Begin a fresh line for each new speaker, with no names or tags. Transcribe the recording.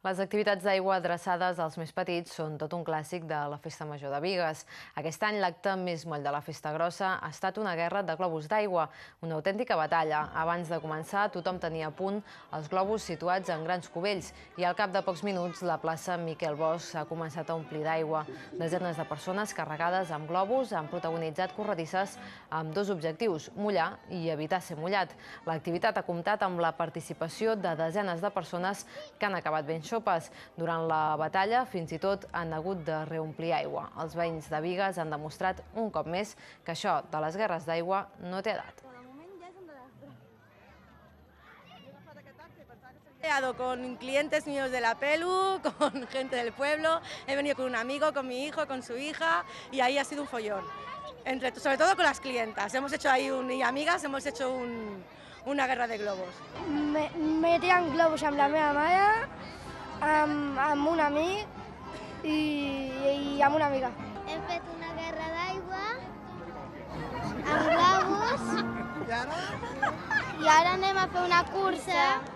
Les activitats d'aigua adreçades als més petits són tot un clàssic de la Festa Major de Bigues. Aquest any l'acte més moll de la Festa Grossa ha estat una guerra de globus d'aigua, una autèntica batalla. Abans de començar, tothom tenia a punt els globus situats en grans cubells i al cap de pocs minuts la plaça Miquel Bosch s'ha començat a omplir d'aigua. Desenes de persones carregades amb globus han protagonitzat corredisses amb dos objectius, mullar i evitar ser mullat. L'activitat ha comptat amb la participació de desenes de persones que han acabat ben xopes. Durant la batalla, fins i tot han hagut de reomplir aigua. Els veïns de Bigues han demostrat un cop més que això de les guerres d'aigua no té edat.
He ido con clientes míos de la Pelu, con gente del pueblo, he venido con un amigo, con mi hijo, con su hija, y ahí ha sido un follón. Sobre todo con las clientas, hemos hecho ahí y amigas, hemos hecho una guerra de globos.
Me tiran globus amb la meva mare, amb un amic i amb una amiga.
Hem fet una guerra d'aigua amb globus i ara anem a fer una cursa